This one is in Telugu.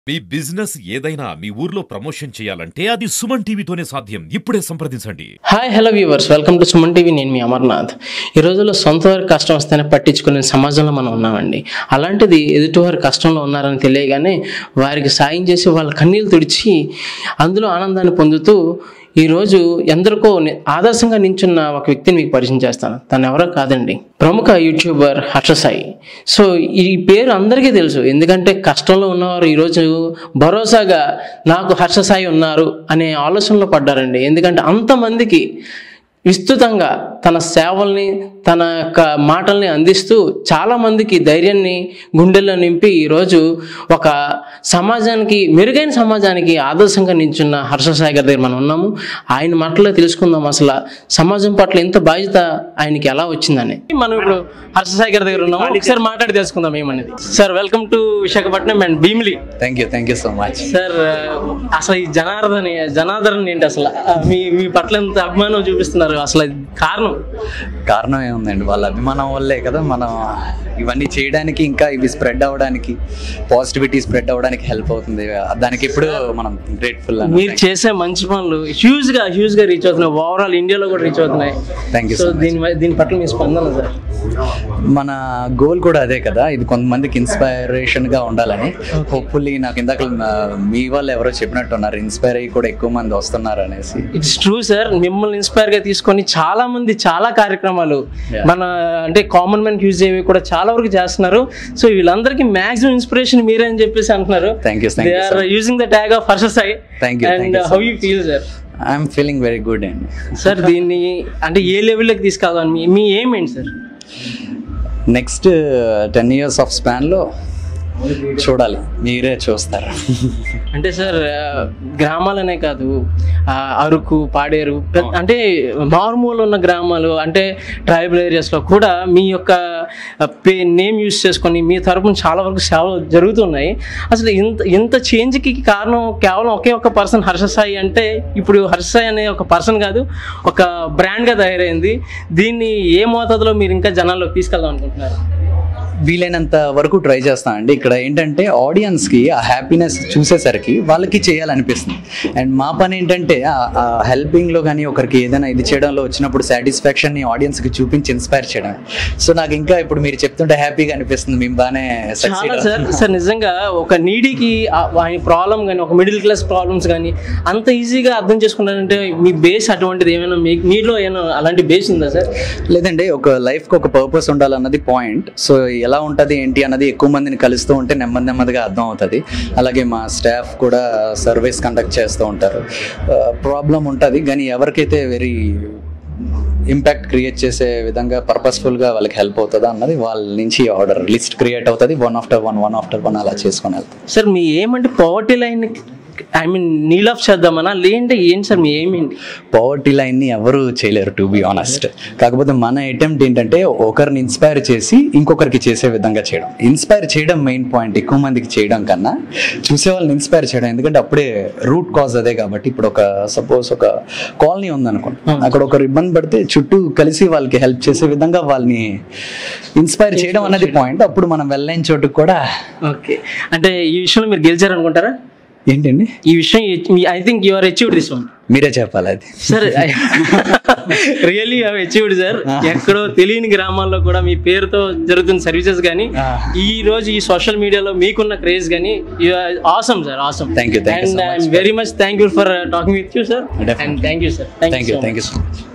మీ బిజినెస్ ఏదైనా మీ ఊర్లో ప్రమోషన్ చేయాలంటే అది సుమన్ టీవీతోనే సాధ్యం. ఇప్పుడే సంప్రదించండి. Hi hello viewers, welcome to Suman TV. నేను మీ అమర్నాథ్. ఈ రోజుల్లో సొంత వారి కష్టం వస్తేనే పట్టించుకునే సమాజంలో మనం ఉన్నామండి. అలాంటిది ఎదుటివారి కష్టంలో ఉన్నారని తెలియగానే వారికి సాయం చేసి వాళ్ళ కన్నీళ్ళు తుడిచి అందులో ఆనందాన్ని పొందుతూ ఈరోజు ఎందరికో ఆదర్శంగా నించున్న ఒక వ్యక్తిని మీకు పరిచయం చేస్తాను. తను ఎవరో కాదండి, ప్రముఖ యూట్యూబర్ హర్ష సాయి. సో ఈ పేరు అందరికీ తెలుసు, ఎందుకంటే కష్టంలో ఉన్నవారు ఈరోజు భరోసాగా నాకు హర్ష సాయి ఉన్నారు అనే ఆలోచనలో పడ్డారండి. ఎందుకంటే అంతమందికి విస్తృతంగా తన సేవల్ని తన యొక్క మాటల్ని అందిస్తూ చాలామందికి ధైర్యాన్ని గుండెల్లో నింపి ఈరోజు ఒక సమాజానికి, మెరుగైన సమాజానికి ఆదర్శంగా నించున్న హర్ష సాయి గారి దగ్గర మనం ఉన్నాము. ఆయన మాటల్లో తెలుసుకుందాం అసలు సమాజం పట్ల ఎంత బాధ్యత ఆయనకి ఎలా వచ్చిందని. మనం ఇప్పుడు హర్ష సాయి గారి దగ్గర ఉన్నాము, ఒకసారి మాట్లాడి తెలుసుకుందాం ఏమనేది. Sir, welcome to Visakhapatnam and Bheemili. Thank you so much sir. అసలు ఈ జనాదరణ ఏంటి, అసలు మీ పట్ల ఎంత అభిమానం చూపిస్తున్నారు, అసలు కారణం ఏముందండి, వాళ్ళ అభిమానం వల్లే కదా మనం ఇవన్నీ చేయడానికి, ఇంకా ఇవి స్ప్రెడ్ అవ్వడానికి, పాజిటివిటీ స్ప్రెడ్ అవ్వడానికి హెల్ప్ అవుతుంది. దానికి ఇప్పుడు మనం గ్రేట్ఫుల్. మీరు చేసే మంచి పనులు హ్యూజ్ గా రీచ్ అవుతున్నాయి, ఓవరాల్ ఇండియాలో కూడా రీచ్ అవుతున్నాయి. Thank you. సో దీని పట్ల మీ స్పందన సార్? మన గోల్ కూడా అదే కదా, ఇది కొంతమందికి ఇన్స్పైరేషన్ గా ఉండాలని. హోప్ఫుల్లీ నాకు ఇందాక మీ వాళ్ళు ఎవరో చెప్పినట్టున్నారు, ఇన్స్పైర్ అయ్యి కూడా ఎక్కువ మంది వస్తున్నారు అనేసి. It's true sir. మిమ్మల్ని ఇన్స్పైర్ గా తీసుకొని చాలా మంది చాలా కార్యక్రమాలు మన అంటే కామన్ మ్యాన్ యూజ్ అయ్యేవి కూడా చాలా వరకు చేస్తున్నారు. సో వీళ్ళందరికీ మాక్సిమం ఇన్స్పిరేషన్ మీరే అని చెప్పేసి అంటున్నారు. They are using the tag of Harsha Sai. And how you feel, sir? I'm feeling very good. Sir, దీన్ని అంటే ఏ లెవెల్లోకి తీసుకెళ్ళాలని మీ ఏం ఏంటి సార్? నెక్స్ట్ 10 years ఆఫ్ స్పాన్లో చూడాలి, మీరే చూస్తారు. అంటే సార్, గ్రామాలనే కాదు, అరకు, పాడేరు, అంటే మారుమూల ఉన్న గ్రామాలు, అంటే ట్రైబల్ ఏరియాస్లో కూడా మీ యొక్క నేమ్ యూజ్ చేసుకొని మీ తరపున చాలా వరకు సేవలు జరుగుతున్నాయి. అసలు ఇంత చేంజ్కి కారణం కేవలం ఒకే ఒక పర్సన్, హర్ష సాయి. అంటే ఇప్పుడు హర్ష సాయి అనే ఒక పర్సన్ కాదు, ఒక బ్రాండ్గా తయారైంది. దీన్ని ఏ మోతాదులో మీరు ఇంకా జనాల్లోకి తీసుకెళ్దాం అనుకుంటున్నారు? వీలైనంత వరకు ట్రై చేస్తానండి. ఇక్కడ ఏంటంటే ఆడియన్స్కి ఆ హ్యాపీనెస్ చూసేసరికి వాళ్ళకి చేయాలనిపిస్తుంది. అండ్ మా పని ఏంటంటే ఆ హెల్పింగ్లో కానీ ఒకరికి ఏదైనా ఇది చేయడంలో వచ్చినప్పుడు సాటిస్ఫాక్షన్ని ఆడియన్స్కి చూపించి ఇన్స్పైర్ చేయడం. సో నాకు ఇంకా ఇప్పుడు మీరు చెప్తుంటే హ్యాపీగా అనిపిస్తుంది, మేము బాగానే సార్. నిజంగా ఒక నీడీకి ఆయన ప్రాబ్లం కానీ, ఒక మిడిల్ క్లాస్ ప్రాబ్లమ్స్ కానీ అంత ఈజీగా అర్థం చేసుకుంటారంటే మీ బేస్ అటువంటిది ఏమైనా మీలో ఏమైనా అలాంటి బేస్ ఉందా సార్? లేదండి, ఒక లైఫ్కి ఒక పర్పస్ ఉండాలన్నది పాయింట్. సో ఎలా ఉంటుంది ఏంటి అన్నది ఎక్కువ మందిని కలుస్తూ ఉంటే నెమ్మదిగా అర్థం అవుతుంది. అలాగే మా స్టాఫ్ కూడా సర్వీస్ కండక్ట్ చేస్తూ ఉంటారు. ప్రాబ్లం ఉంటుంది కానీ ఎవరికైతే వెరీ ఇంపాక్ట్ క్రియేట్ చేసే విధంగా పర్పస్ఫుల్గా వాళ్ళకి హెల్ప్ అవుతుందా అన్నది వాళ్ళ నుంచి ఆర్డర్ లిస్ట్ క్రియేట్ అవుతుంది. వన్ ఆఫ్టర్ వన్ అలా చేసుకొని వెళ్తాం. సార్, మీ ఏమంటే పవర్టీ లైన్ నీల్ ఆఫ్ చేద్దామన్నా లేదంటే ఏంటి సార్ మీ ఏమేంటి? పవర్టీ లైన్ని ఎవరు చేయలేరు, టు బి ఆనెస్ట్. కాకపోతే మన అటెంప్ట్ ఏంటంటే ఒకరిని ఇన్స్పైర్ చేసి ఇంకొకరికి చేసే విధంగా చేయడం. ఇన్స్పైర్ చేయడం మెయిన్ పాయింట్, ఎక్కువ మందికి చేయడం కన్నా చూసే వాళ్ళని ఇన్స్పైర్ చేయడం. ఎందుకంటే అప్పుడే రూట్ కాజ్ అదే కాబట్టి. ఇప్పుడు సపోజ్ ఒక కాలనీ ఉందనుకోండి, అక్కడ ఒకరు ఇబ్బంది పడితే చుట్టూ కలిసి వాళ్ళకి హెల్ప్ చేసే విధంగా వాళ్ళని ఇన్స్పైర్ చేయడం అన్నది పాయింట్. అప్పుడు మనం వెళ్ళలేని చోటుకు కూడా. ఓకే, అంటే ఈ విషయంలో మీరు గెలిచారనుకుంటారా? ఏంటండి ఈ విషయం? I think you are achieved this one. మీరే చెప్పాలి అది. Sir, really have achieved sir. ఎక్కడో తెలియని గ్రామాల్లో కూడా మీ పేరుతో జరుగుతున్న సర్వీసెస్ కానీ, ఈ రోజు ఈ సోషల్ మీడియాలో మీకున్న క్రేజ్ కానీ, you are awesome sir, awesome. Thank you. And I'm very much thank you for talking with you sir. And thank you sir. Thank you so much.